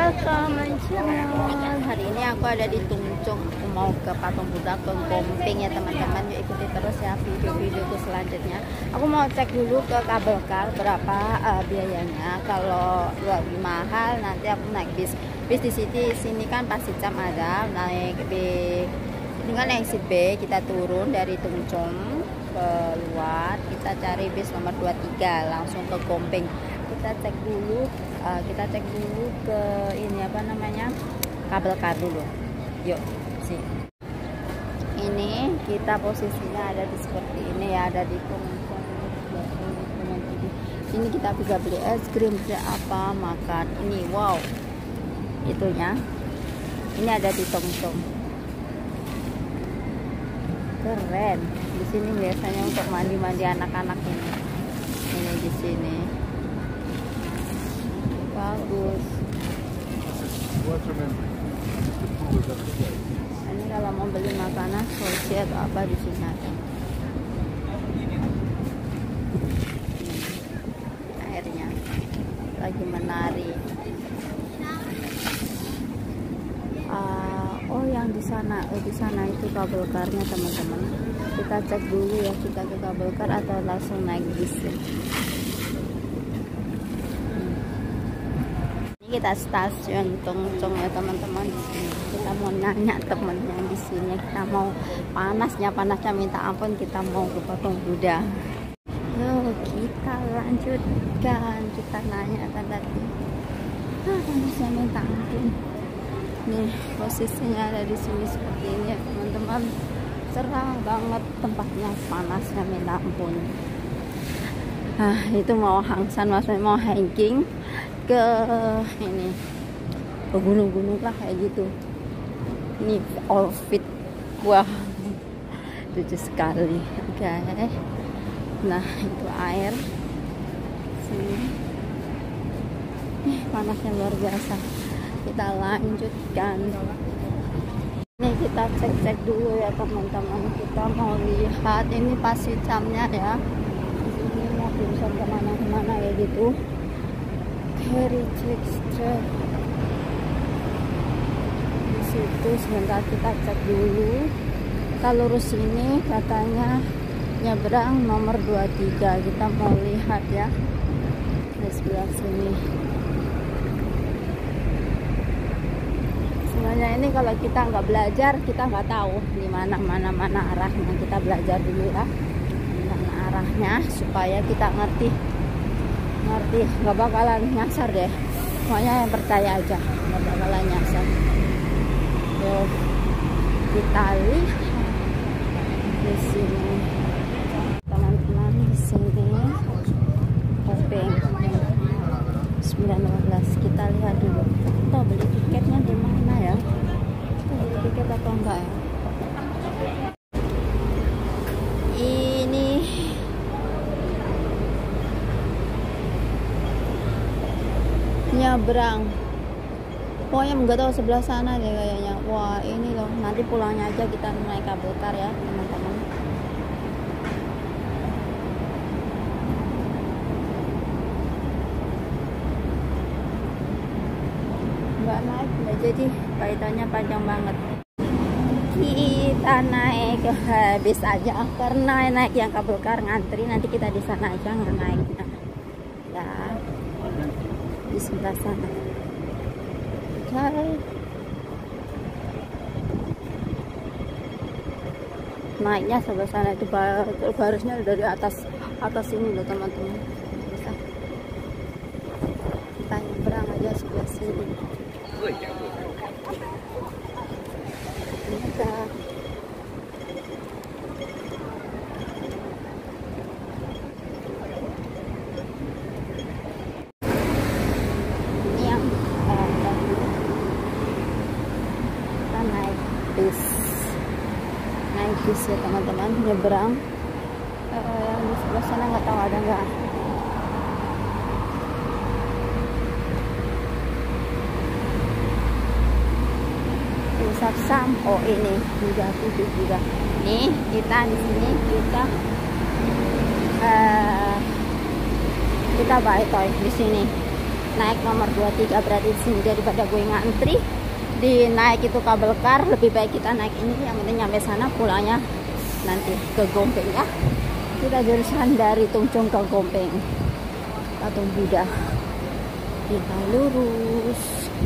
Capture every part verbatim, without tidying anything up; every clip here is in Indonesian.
welcome my channel. Hari ini aku ada di Tungcung. Aku mau ke Patung Buddha, ke Gompeng ya teman-teman. Yuk ikuti terus ya video-videoku selanjutnya. Aku mau cek dulu ke kabel car berapa uh, biayanya. Kalau lebih mahal nanti aku naik bis. Bis di sini, sini kan pasti jam ada naik B. Ini kan exit B, kita turun dari Tungcung keluar, kita cari bis nomor dua puluh tiga langsung ke Gompeng. Kita cek dulu, uh, kita cek dulu ke ini apa namanya kabel car dulu. Yuk, sih. Ini kita posisinya ada di seperti ini ya, ada di Tungcung. Ini kita bisa beli es krim, beli apa, makan. Ini wow, itunya. Ini ada di Tungcung. Keren. Di sini biasanya untuk mandi-mandi anak-anak ini. Ini di sini. Bagus. Ini kalau mau beli makanan, sosi atau apa di sini ada. Airnya lagi menari. Uh, oh, yang di sana, oh di sana itu kabel karnya teman-teman. Kita cek dulu ya, kita ke kabel car atau langsung naik bis. Kita stasiun Tungcung ya teman-teman. Di sini kita mau nanya temennya di sini, kita mau panasnya panasnya minta ampun, kita mau ke Patung Buddha. Yuk kita lanjutkan, kita nanya tadi. Ah, panasnya minta ampun. Nih posisinya ada di sini seperti ini ya teman-teman. Cerah banget tempatnya, panasnya minta ampun. Ah, itu mau hangsan, maksudnya mau hiking ke ini ke gunung-gunung lah kayak gitu. Ini outfit wah lucu sekali guys. Okay. Nah itu air sini. Ih, panasnya luar biasa. Kita lanjutkan. Ini kita cek-cek dulu ya teman-teman. Kita mau lihat ini pasti jamnya ya. Ini mau bisa kemana-kemana ya gitu. Heritage Street di situ. Sebentar kita cek dulu. Kita lurus ini katanya nyebrang nomor dua puluh tiga. Kita mau lihat ya di sebelah sini. Sebenarnya ini kalau kita nggak belajar kita nggak tahu di mana mana mana arahnya. Kita belajar dulu ya mana arahnya supaya kita ngerti. ngerti nggak bakalan nyasar deh, pokoknya yang percaya aja nggak bakalan nyasar. Yuk kita lihat di sini teman-teman, di sini Gompeng sembilan belas. Kita lihat dulu kita beli tiketnya di mana ya, kita beli tiket atau enggak ya. Ini nyebrang, pokoknya nggak tahu sebelah sana deh kayaknya. Wah ini loh, nanti pulangnya aja kita naik kabel car ya teman-teman. Nggak naik nggak jadi, kaitannya panjang banget. Kita naik ke bis aja karena naik yang kabel car ngantri, nanti kita di sana aja nggak naiknya ya, di sebelah sana. Okay. Naiknya sebelah sana itu harusnya dari atas atas ini loh teman-teman. Bisa kita nyebrang aja sebelah sini. Bisa. Naik bis ya teman-teman, nyebrang. Uh, yang di sebelah sana nggak tahu ada nggak. Sam, oh ini juga tujuh juga. Nih kita di sini kita uh, kita buy toy di sini. naik nomor dua puluh tiga berarti di sini, daripada gue ngantri di naik itu kabel kar, lebih baik kita naik ini, yang penting nyampe sana, pulangnya nanti ke Gompeng ya. Kita jurusan dari Tungcung ke Gompeng, patung Buddha, kita lurus.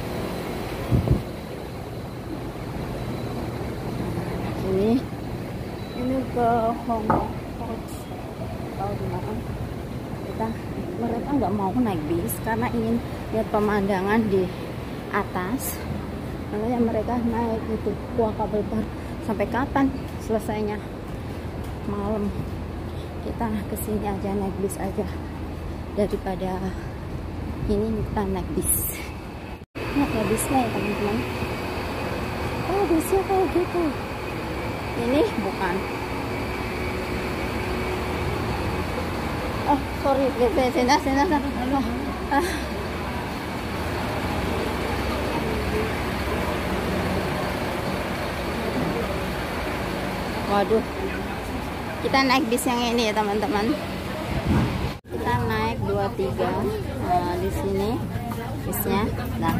Ini ini ke Hong Kong, tahu di mana? Kita mereka nggak mau naik bis karena ingin lihat pemandangan di atas. Makanya mereka naik itu kuah kabel kar. Sampai kapan selesainya? Malam. Kita kesini aja naik bis aja daripada ini kita naik bis. Nah, ya bisnya ya teman-teman. Oh, bisnya kayak gitu. Ini bukan. Oh, sorry, sini sini sini. Ah. Waduh, kita naik bis yang ini ya teman-teman. Kita naik dua puluh tiga. Nah, di sini bisnya. Nah,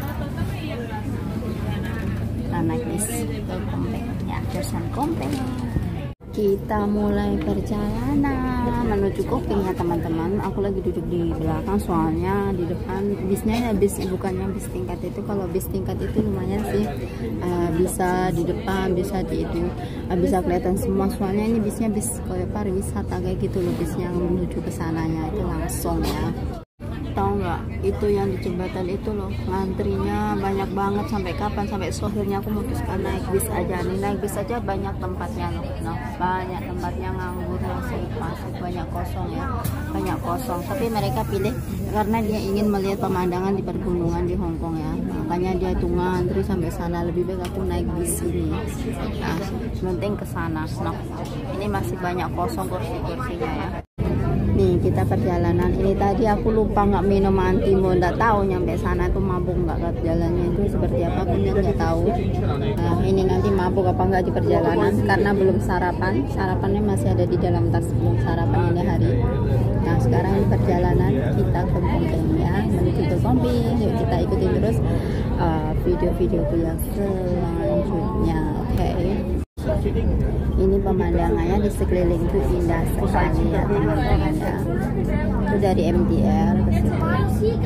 kita naik bis ke Gompeng ya, jurusan Gompeng. Kita mulai perjalanan menuju Gompeng ya teman-teman. Aku lagi duduk di belakang soalnya di depan bisnya ya bis, bukannya bis tingkat itu. Kalau bis tingkat itu lumayan sih, uh, bisa di depan, bisa di itu, uh, bisa kelihatan semua. Soalnya ini bisnya bis kayak pariwisata kayak gitu loh, bisnya menuju ke sananya itu langsung ya. Tahu nggak, itu yang di jembatan itu loh, ngantrinya banyak banget. Sampai kapan? Sampai sohirnya aku memutuskan naik bis aja nih. Naik bis aja banyak tempatnya loh, nah banyak tempatnya, nganggur langsung masuk, banyak kosong ya, banyak kosong. Tapi mereka pilih karena dia ingin melihat pemandangan di pergunungan di Hong Kong ya, makanya dia tuh ngantri sampai sana. Lebih baik aku naik bis ini, nah penting ke sana. Nah ini masih banyak kosong kursi-kursinya ya. Nih kita perjalanan ini, tadi aku lupa nggak minum antimo, nggak tahu nyampe sana tuh mabuk nggak ke jalannya itu seperti apa, aku nggak tahu. Nah ini nanti mabuk apa nggak di perjalanan karena belum sarapan, sarapannya masih ada di dalam tas, belum sarapan ini hari. Nah sekarang ini perjalanan kita ke Gompeng ya, menuju ke Gompeng. Yuk kita ikutin terus uh, video-videoku yang selanjutnya, oke? Okay? Ini pemandangannya di sekelilingku indah sekali ya teman-teman ya. Itu dari M D R ke situ.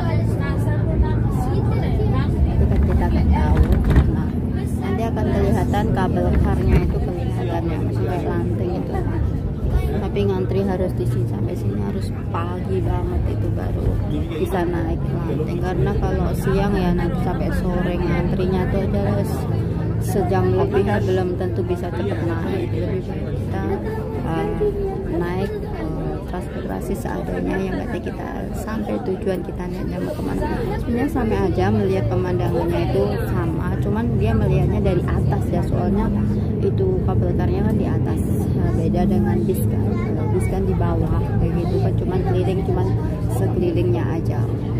Itu kan kita nggak tahu. Nah, nanti akan kelihatan kabel karnya itu kelihatan ya, sampai lantai itu. Tapi ngantri harus di sini, sampai sini harus pagi banget itu baru bisa naik lantai. Karena kalau siang ya nanti sampai sore ngantrinya tuh aja harus sejam lebih, belum tentu bisa cepat naik. Lebih baik kita uh, naik uh, transportasi seadanya, yang berarti kita sampai tujuan kita niatnya mau kemana. Sebenarnya sama aja melihat pemandangannya itu sama, cuman dia melihatnya dari atas ya, soalnya itu kabel karnya kan di atas. Nah, beda dengan bis kan, kalau bis kan di bawah kayak gitu kan, cuman keliling, cuman sekelilingnya aja.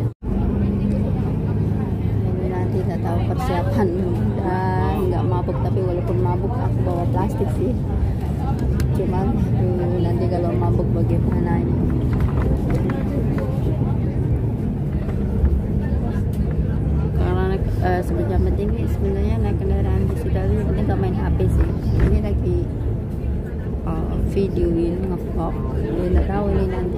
Ini nanti nggak tahu persiapan dan nggak mabuk, tapi walaupun mabuk aku bawa plastik sih, cuman uh, nanti kalau mabuk bagaimana ini. Karena uh, sebelum penting sebenarnya naik kendaraan di situ yang penting gak main H P sih. Ini lagi uh, videoin, nge-vlog, nggak tahu ini nanti.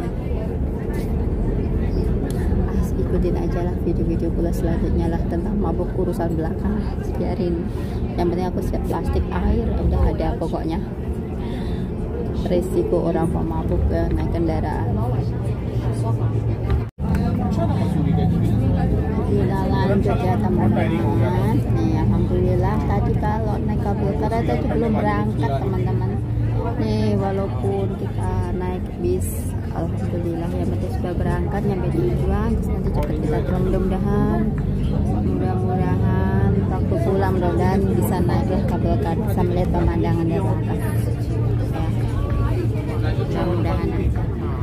Ikutin aja lah video-video pula selanjutnya lah tentang mabuk, urusan belakang biarin, yang penting aku siap plastik, air udah ada pokoknya. Resiko orang pemabuk ya, naik kendaraan. Kita lanjut ya teman-teman. Nih alhamdulillah tadi kalau naik kabel karena tadi belum berangkat teman-teman. Nih walaupun kita naik bis, alhamdulillah yang penting sudah berangkat nyampe tujuan. Terus nanti cepat kita pulang, mudah-mudahan mudah-mudahan waktu pulang mudah-mudahan bisa naik lah kabel kar, bisa melihat pemandangan dari atas ya, mudah-mudahan aja.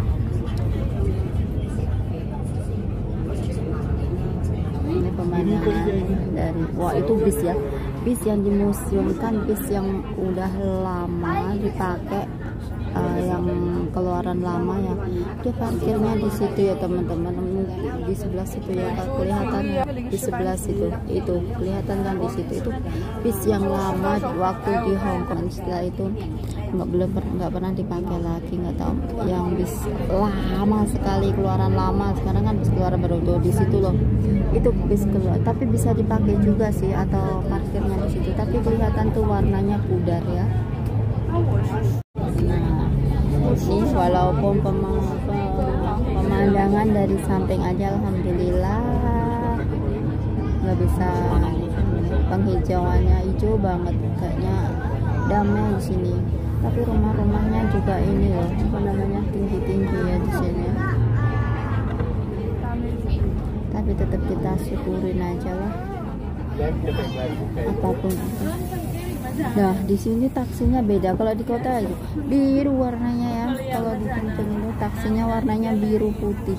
Ini pemandangan dari, wah itu bis ya, bis yang dimuseumkan, bis yang udah lama dipakai uh, yang keluaran lama ya, dia parkirnya di situ ya teman-teman, di sebelah situ ya, kelihatan ya, di sebelah situ itu kelihatan kan, di situ itu bis yang lama waktu di Hong Kong. Setelah itu nggak belum nggak pernah dipakai lagi, nggak tahu yang bis lama sekali, keluaran lama. Sekarang kan bis keluaran baru tuh di situ loh, itu bis keluar, tapi bisa dipakai juga sih, atau parkirnya di situ, tapi kelihatan tuh warnanya pudar ya. Nah, ini walaupun pemandangan dari samping aja alhamdulillah nggak bisa, penghijauannya hijau banget, kayaknya damai di sini. Tapi rumah-rumahnya juga ini loh, apa namanya, tinggi-tinggi ya di sini. Tapi tetap kita syukurin aja lah, apapun itu. Nah, di sini taksinya beda. Kalau di kota itu biru warnanya ya. Kalau di Tungtung itu taksinya warnanya biru putih.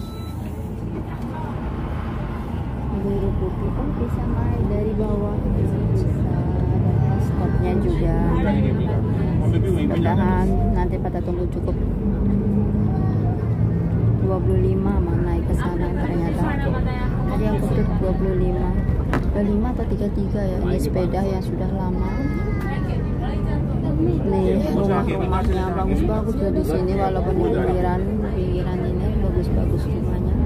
Biru putih. Oh, bisa naik dari bawah, bisa. Ada stopnya juga. Mudah-mudahan nanti pada tunggu cukup dua puluh lima mau naik ke sana ternyata. Tadi yang kutip dua puluh lima. dua puluh lima atau tiga puluh tiga ya. Ini sepeda yang sudah lama. Nih rumah-rumahnya bagus-bagus loh di sini, walaupun di pinggiran pinggiran ini bagus-bagus rumahnya.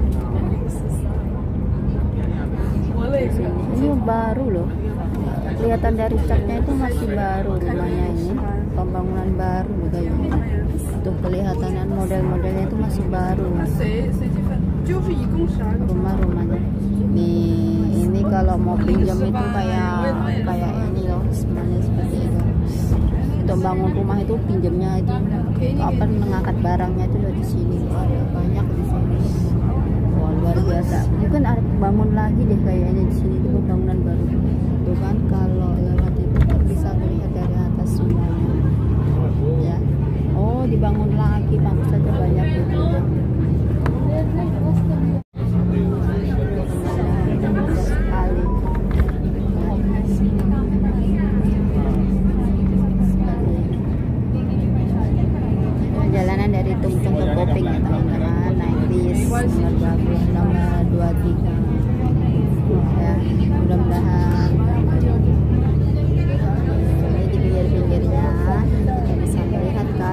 Ini baru loh, kelihatan dari catnya itu masih baru rumahnya ini, pembangunan baru loh kayaknya. Tuh kelihatan model-modelnya itu masih baru rumah-rumahnya. Nih ini kalau mau pinjam itu kayak kayak ini loh, semuanya seperti itu. Untuk bangun rumah itu pinjamnya itu apa, mengangkat barangnya itu dari sini, ada banyak di sini. Wah, luar biasa. Mungkin bangun lagi deh kayaknya di sini, itu bangunan baru. Tuh kan kalau lewat itu kan bisa melihat dari atas semuanya. Ya. Oh, dibangun lagi, bagus saja banyak itu. Jalanan dari Tungtung ke Koping ya teman-teman, naik bis nomor bagus, nomor dua puluh tiga ya. Mudah-mudahan ini di pinggir-pinggirnya kita bisa melihat kan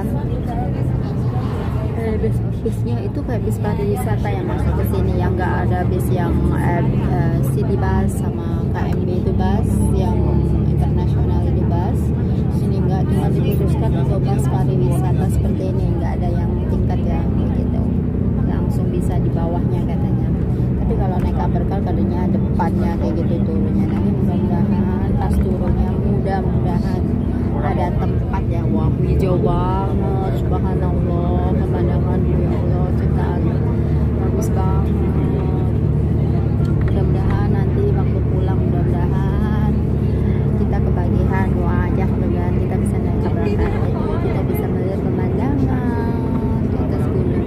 eh, bis-bisnya itu kayak bis pariwisata yang masuk ke sini, yang nggak ada bis yang eh, eh, city bus sama K M B itu bus yang internasional itu bus. Sini nggak, cuma dikhususkan untuk bus pariwisata seperti ini, nggak ada yang tingkat ya gitu, langsung bisa di bawahnya katanya. Tapi kalau naik Kaberkal katanya depannya kayak gitu turunnya. Nanti mudah-mudahan pas turunnya mudah-mudahan ada tempat ya. Wah, hijau banget, subhanallah, pemandangan ya Allah, ciptaan bagus banget. Mudah-mudahan nanti waktu pulang, mudah-mudahan kita kebagian doa aja, mudah-mudahan kita bisa naik Kaberkal, kita bisa melihat pemandangan di atas gunung.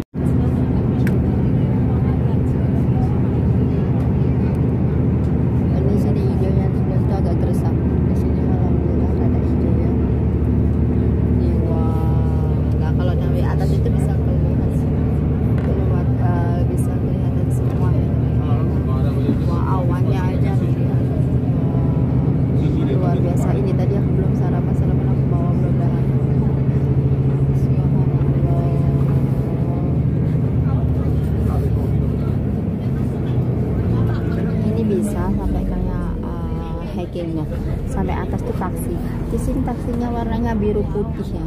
Ini sini hijaunya sebelah itu agak gersam, di sini alhamdulillah ada hijau ya. Ini wah, nah kalau dari atas itu bisa kelihatan keluar, uh, bisa kelihatan semua ya. Wah, awannya aja luar biasa. Ini tadi aku belum sarapan, sarapan aku bawa mudah-mudahan. Ini bisa sampai kayak uh, hiking loh, sampai atas tuh taksi. Di sini taksinya warnanya biru putih ya.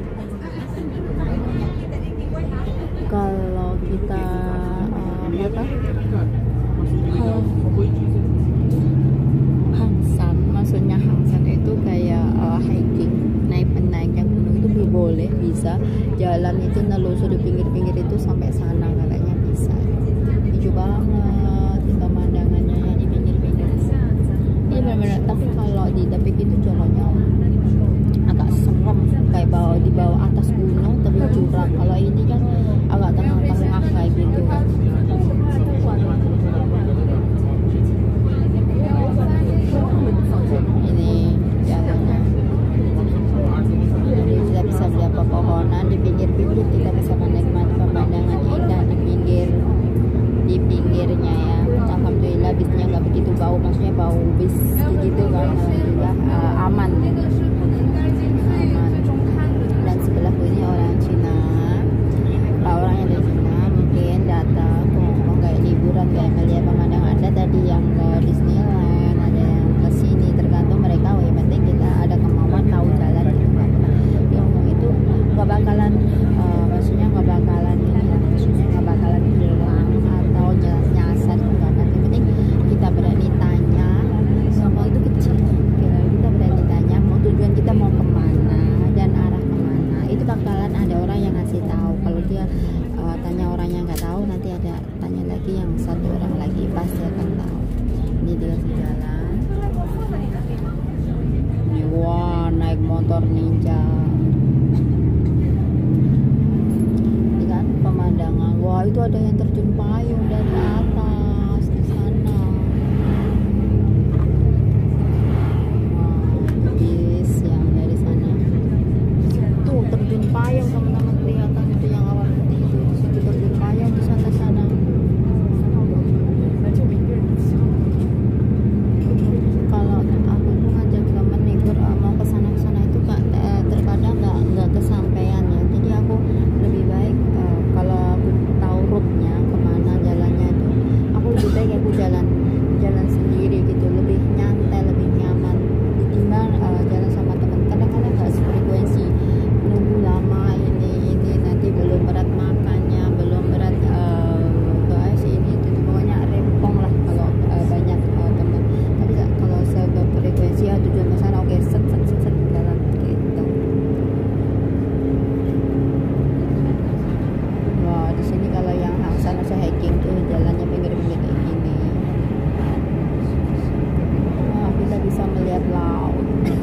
Kalau kita uh, apa? Uh, Hangsan, maksudnya Hangsan itu kayak uh, hiking, naik penaiknya gunung itu boleh, bisa jalan itu nelusur di pinggir-pinggir itu sampai sana katanya bisa. Hijau banget pemandangannya di pinggir-pinggir. Ini benar-benar, tapi kalau di tepik itu jalannya agak serem, kayak bawa di bawah atas gunung tapi jurang. Kalau ini kan agak tengah-tengah kayak gitu kan. bau bis gitu kan. Alhamdulillah uh, aman aman. Dan sebelahku ini orang Cina, orang yang dari Cina mungkin datang mau kayak liburan, kayak melihat pemandangan. Ada tadi yang ke Disneyland, ada yang ke sini, tergantung mereka. Yang penting kita ada kemauan tahu jalan gitu. Yang ngomong itu nggak bakalan uh, maksudnya nggak bakalan ini lah, maksudnya nggak bakalan hilang atau nyasar itu nggak. Yang penting kita berani tanya. Ngomong itu kecil, kita berani tanya mau tujuan kita mau kemana dan arah kemana. Itu bakalan ada orang yang ngasih tahu. Kalau dia uh, tanya orang yang nggak tahu, nanti ada tanya lagi yang satu orang lagi, pasti akan tahu. Ini dia jalan. Ini wah, naik motor ninja. Ini kan pemandangan. Wah, itu ada yang terjun payung dari atas di sana. Wah, bis yang dari sana. Tuh terjun payung, teman-teman, kelihatan itu yang awal putih itu. Itu terjun payung di sana sana. Kalau aku tuh ngajak temen libur uh, mau ke sana ke sana itu kak, uh, terkadang nggak nggak kesampaian ya. Jadi aku lebih baik uh, kalau aku tahu route-nya kemana jalannya itu, aku lebih baik aku jalan jalan sendiri gitu, lebih nyantai, lebih nyaman ketimbang uh, jalan sama teman. Kadang-kadang nggak sefrekuensi, nunggu lama ini ini nanti belum berat makannya, belum berat uh, ke sini itu, itu pokoknya rempong lah kalau uh, banyak uh, teman. Tapi kalau sefrekuensi ya tujuan ke sana, oke, set set set set jalan gitu. Wah, di sini kalau yang sana saya hiking tuh jalannya pinggir-pinggir kayak gini. Wah, kita bisa melihat laut.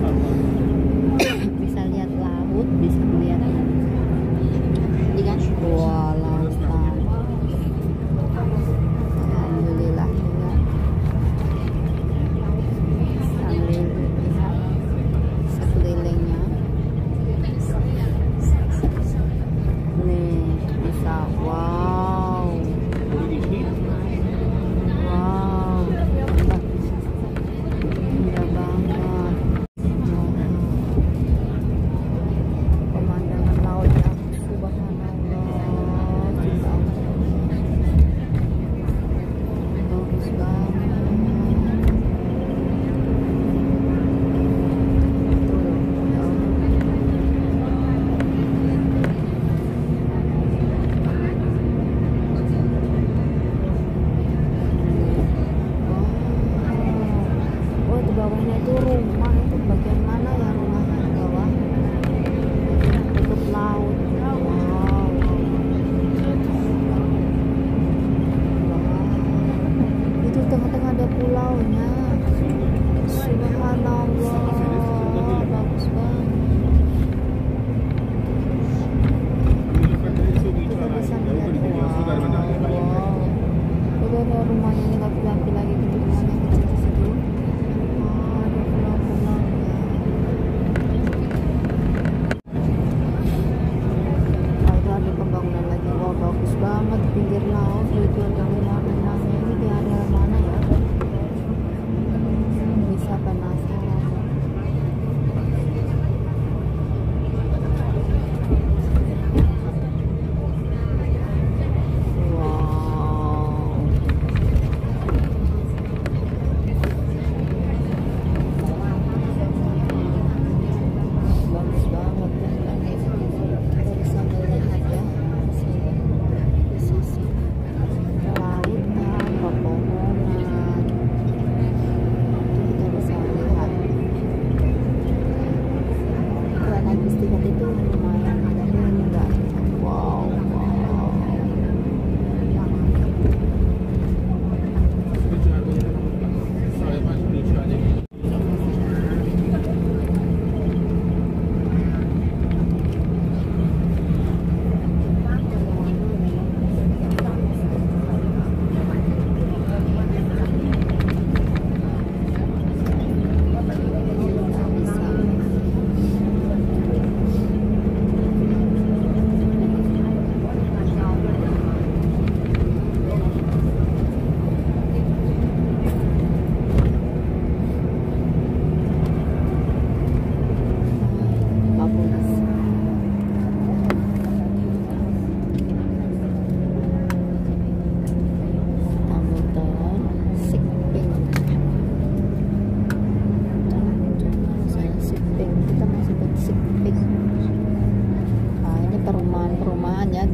Bisa lihat laut, bisa melihat ini kan, wah, lautan. Alhamdulillah ya. Sambil lihat sekelilingnya. Nih bisa, wow, wow, indah banget. Pemandangan laut yang subhanallah, bagus banget. Oh, di bawahnya itu rumah, itu bagian mana ya rumahnya di bawah? Dekat laut. Wow. Wow. Itu tengah-tengah ada pulaunya. Subhanallah, bagus banget. Kita bisa melihat, wow. Itu ada rumahnya ini, laki-laki lagi gitu, rumahnya kecil di situ. Wah, ada pulau-pulaunya.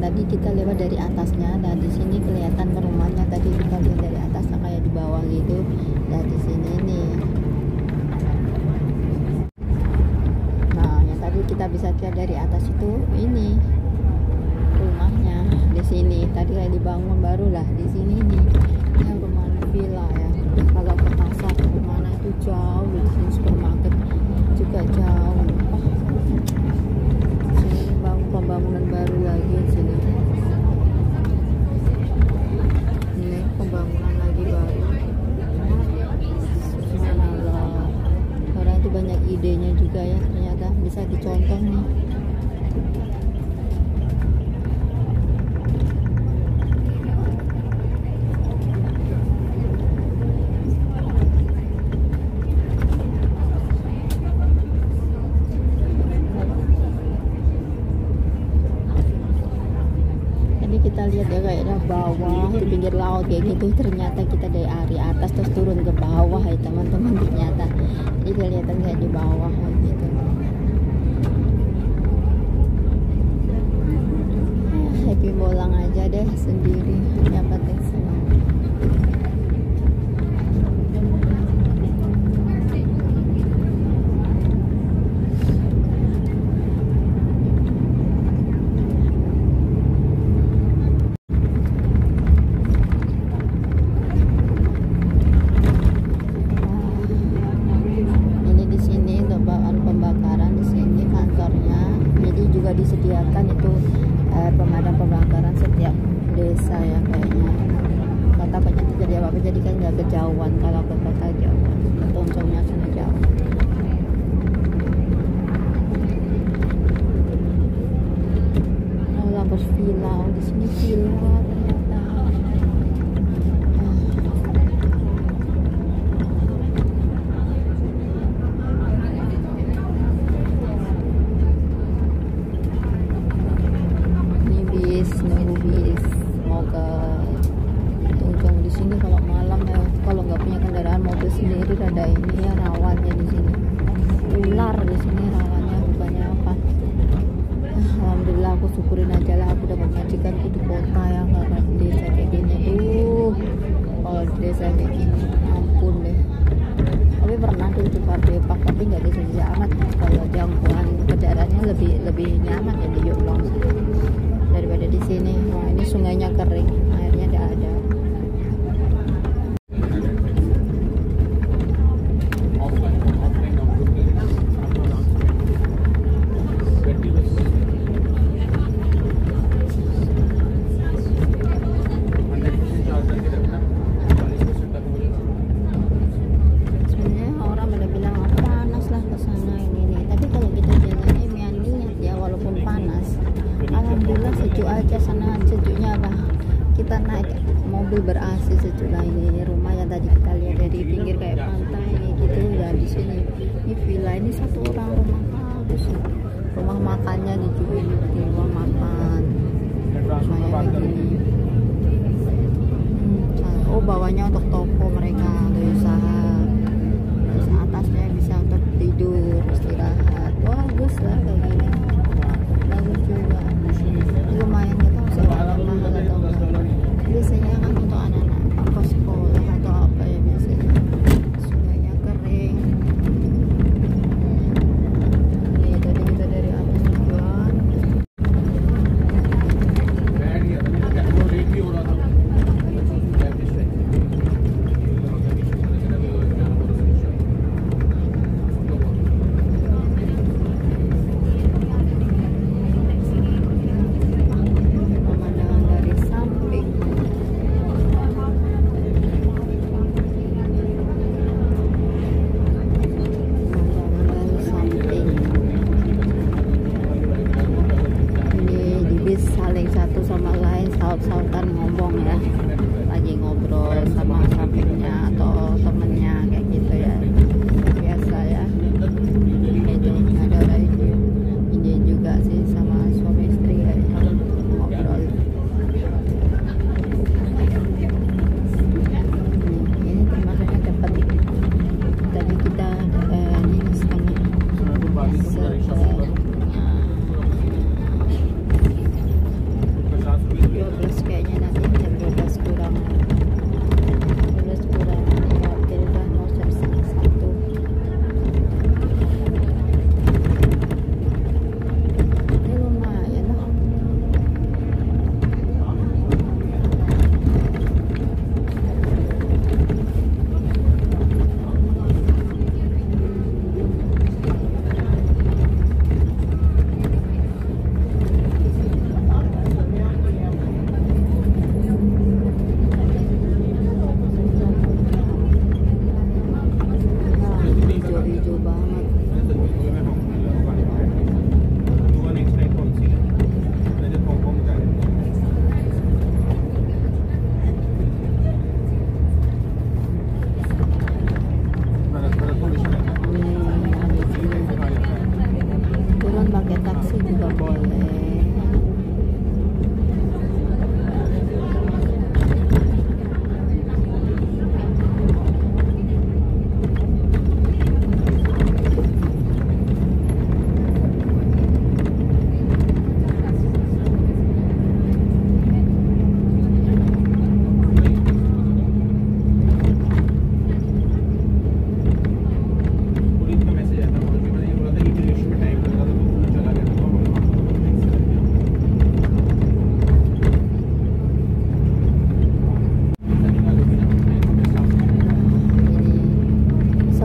tadi kita lewat dari atasnya, dan di sini kelihatan rumahnya. Tadi kita lihat dari atasnya kayak di bawah gitu. Dan di sini nih, nah yang tadi kita bisa lihat dari atas itu, ini rumahnya di sini. Tadi kayak dibangun baru lah di sini nih, yang rumah villa ya. Kalau ke pasar kemana itu jauh, di sini supermarket juga jauh. Oh, sini bangun pembangunan baru lagi di sini. Ini pembangunan lagi baru. Subhanallah. Orang itu banyak idenya juga ya, ternyata bisa dicontoh nih. Kita lihat ya kayak ada bawah di pinggir laut kayak gitu, ternyata kita dari atas terus turun ke bawah ya teman-teman, ternyata jadi kelihatan kayak di bawah kayak gitu. Happy bolang aja deh sendiri, dapat senang. Disediakan itu eh, pemadam kebakaran setiap desa ya kayaknya. Kalau takutnya terjadi apa-apa, jadi kan nggak kejauhan kalau ke kota jauh, toncongnya sana jauh. Oh, Lampus villa, oh, di sini villa ternyata. Nunggu bis mau ke Tungcong. Di sini kalau malam ya, kalau nggak punya kendaraan mobil sendiri rada ini ya, rawannya di sini ular, di sini rawannya, bukannya apa. Alhamdulillah aku syukurin aja lah, aku dapat majikanku di kota ya, nggak kayak di desa kayak gini tuh. Kalau di desa kayak gini ampun deh. Tapi pernah tuh di Pardepak, tapi nggak desa-desa amat. Kalau jangkauan kendaraannya lebih lebih nyaman ya di Yonglong daripada di sini. Wah, ini sungainya kering, airnya tidak ada. Sebenarnya orang pada bilang oh, panas lah ke sana ini nih. Tapi kalau kita jalannya niat ya, walaupun panas, alhamdulillah sejuk aja sana. Sejuknya apa? Kita naik mobil ber-A C sejuk lah. Ini rumah yang tadi kita lihat dari pinggir kayak pantai ini gitu ya. Di sini ini villa, ini satu orang rumah bagus. Rumah makannya di juga di rumah makan. Rumahnya begini. Hmm, oh bawahnya untuk toko mereka untuk usaha. Terus atasnya bisa untuk tidur istirahat. Bagus lah kayak gini. Bagus juga. Lumayan kita usah mahal atau enggak. Biasanya kan untuk anak-anak apa sekolah atau apa ya, biasanya sungainya kering. Ini tadi kita dari atas juga. Saut-sautan ngomong ya, lagi ngobrol sama sampingnya atau temennya kayak gitu ya, biasa ya. Itu ada orang ini juga sih sama suami istri ya, ngobrol. Ini termasuknya dapat tadi kita eh, ini setengah setengah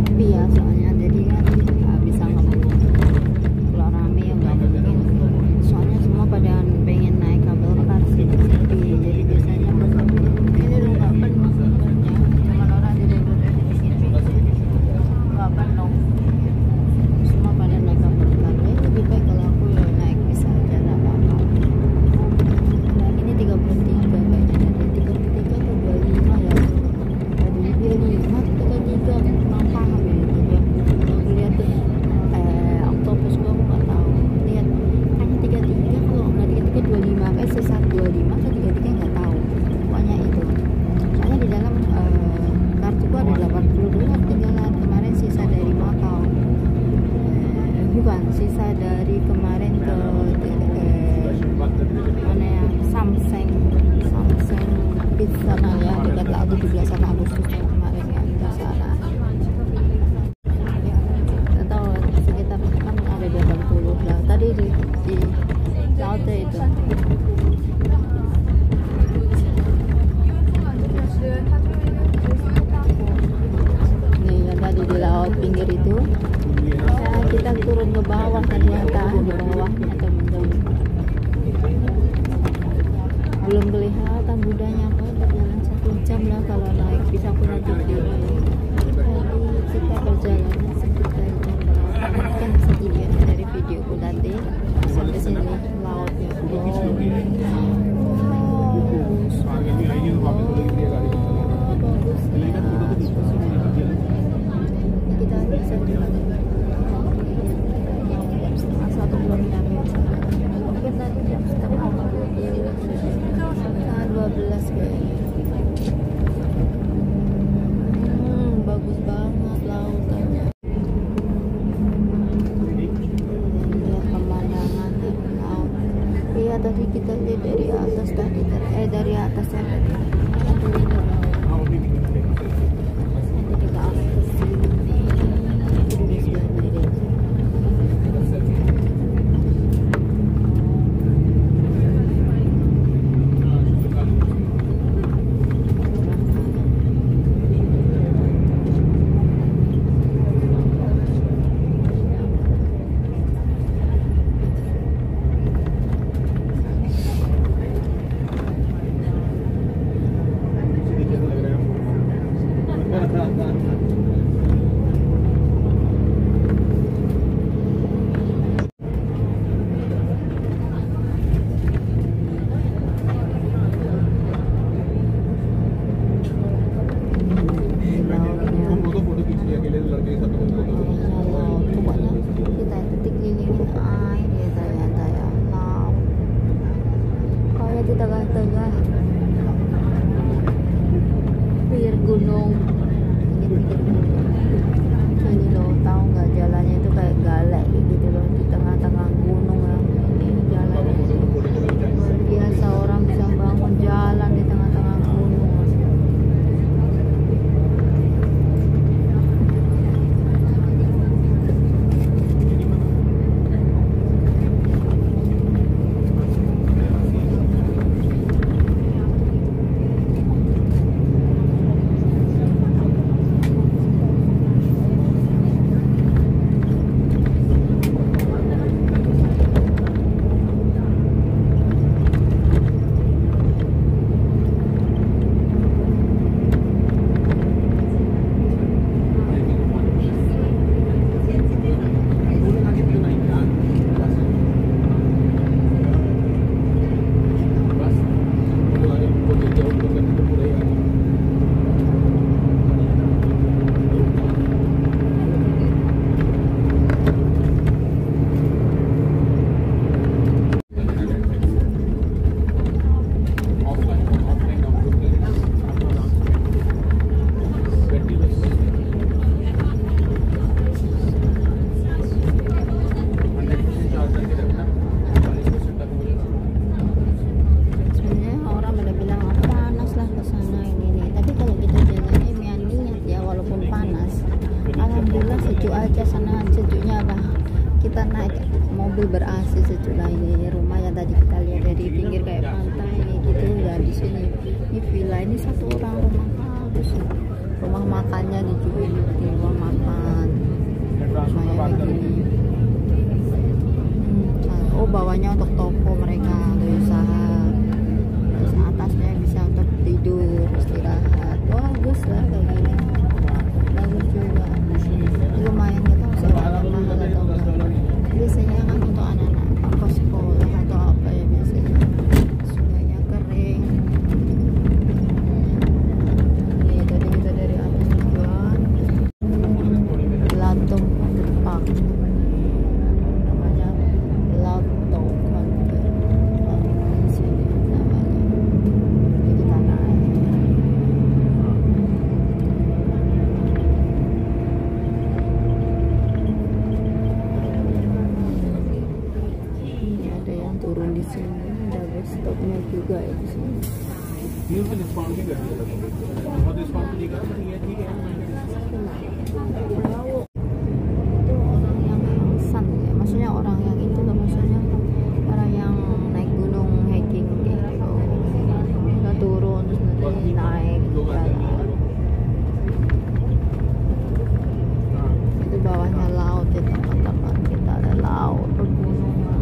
sepi ya soalnya, jadi kan nggak bisa ngebut. Kalau rame ya nggak mungkin, soalnya semua pada pengen naik kabel kar sih, sepi. Jadi biasanya ini udah nggak penuh sebenarnya, cuman orang di sini nggak penuh, semua pada naik kabel kar. Ya lebih baik kalau aku ya naik bis aja, nggak apa-apa. Nah, ini tiga puluh tiga kayaknya, tiga puluh tiga atau dua puluh lima ya. Tadi dia lima tiga puluh tiga kurang paham ya. Jadi aku lihat tuh eh oktopus gua aku nggak tahu. Lihat hanya tiga puluh tiga, kalau nggak tiga puluh tiga dua puluh lima, kayak sisa dua puluh lima atau tiga puluh tiga nggak tahu. Pokoknya itu. Soalnya di dalam eh, kartuku ada delapan puluh dolar tinggalan kemarin sisa dari Macau. Eh, bukan sisa dari kemarin ke eh, mana ya, Samseng Samseng di sana ya, dekat laut tujuh belas Agustus yang kemarin kan di sana. Ya, tahu sekitar kan ada delapan puluh lah tadi di, di laut itu. Nih yang tadi di laut pinggir itu. Ya, kita turun ke bawah ternyata, di bawahnya teman-teman. Belum kelihatan budanya, apa berjalan satu jam lah kalau naik bisa aku nanti video. Jadi kita perjalanan sekitar jam berapa kan bisa dilihat dari videoku nanti sampai sini lautnya. Kita bisa jalan setengah satu belum nyampe, mungkin tadi jam setengah dua belas kayaknya. Hmm, bagus banget lautannya. Lihat pemandangan laut. Iya tadi kita lihat dari atas tadi, eh dari atas ya tadi. Nanti kita akan ke sini. Di sebelah kiri. Tengah-tengah pinggir gunung, pinggir-pinggir gunung. Ini loh, tahu nggak jalannya itu kayak galak gitu loh, di tengah-tengah gunung ya. Ini jalannya biasa orang bisa bangun jalan di tengah-tengah gunung. mobil ber-A C sejuk lah. Ini rumah yang tadi kita lihat dari pinggir kayak pantai ini gitu ya. Di sini ini villa, ini satu orang rumah bagus ya. Rumah makannya dijual di rumah makan. bawahnya untuk toko mereka untuk usaha, terus atasnya bisa untuk tidur istirahat. Bagus lah kayak gini, bagus juga, lumayan gitu. Soalnya mahal atau enggak, biasanya kan untuk anak-anak ongkos sekolah atau apa ya, biasanya sungainya kering. Ini tadi kita dari atas juga Latung Park, namanya Latung Park di sini namanya. Jadi kita naik. Ini ada yang turun di sini, ada bus stopnya juga ya di sini. Itu orang yang hangsan ya, maksudnya orang yang itu loh, maksudnya orang yang naik gunung hiking gitu. Kita turun terus nanti naik jalan. Itu bawahnya laut ya teman-teman, kita ada laut, pegunungan.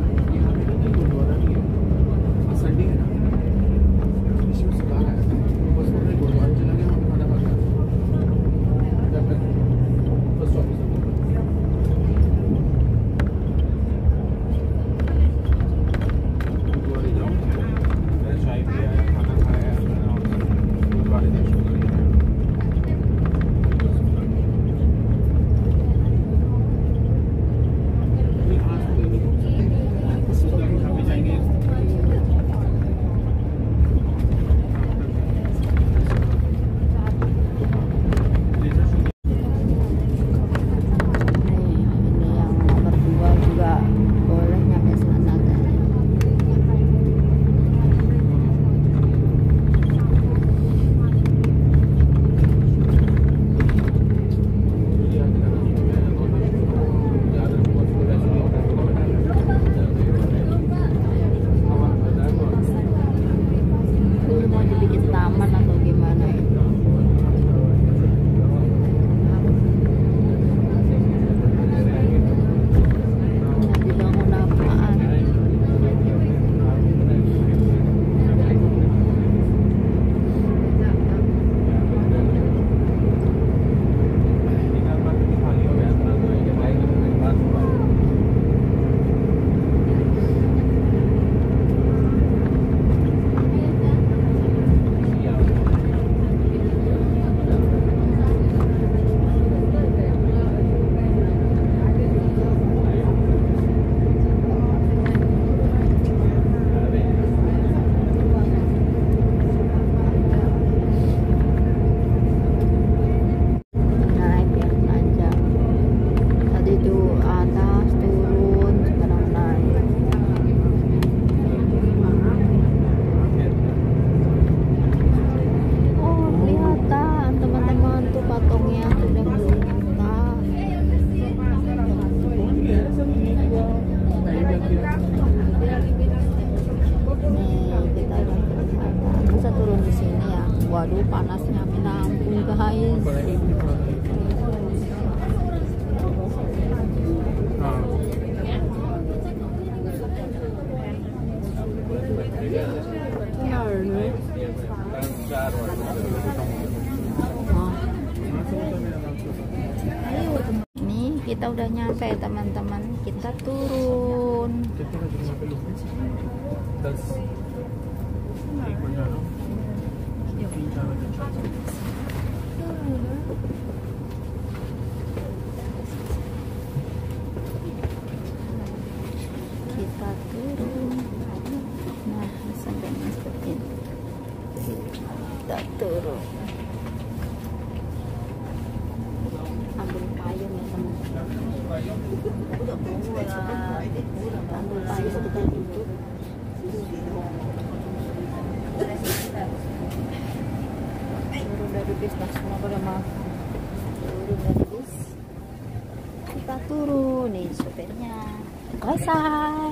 Waduh, panasnya minta ampun guys. Ini kita udah nyampe teman-teman, kita turun. Kita turun. Nah, sampai seperti ini. Kita turun. Ambil payung ya teman-teman. Ambil payung kita duduk. Turun dari bis, nah semua pada mau turun dari bis. Kita turun nih sopirnya. Selesai.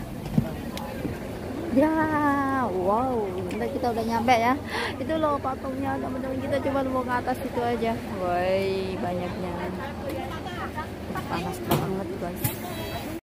Ya, wow, kita kita udah nyampe ya. Itu loh patungnya teman-teman, kita coba mau ke atas itu aja. Woi, banyaknya. Panas banget guys.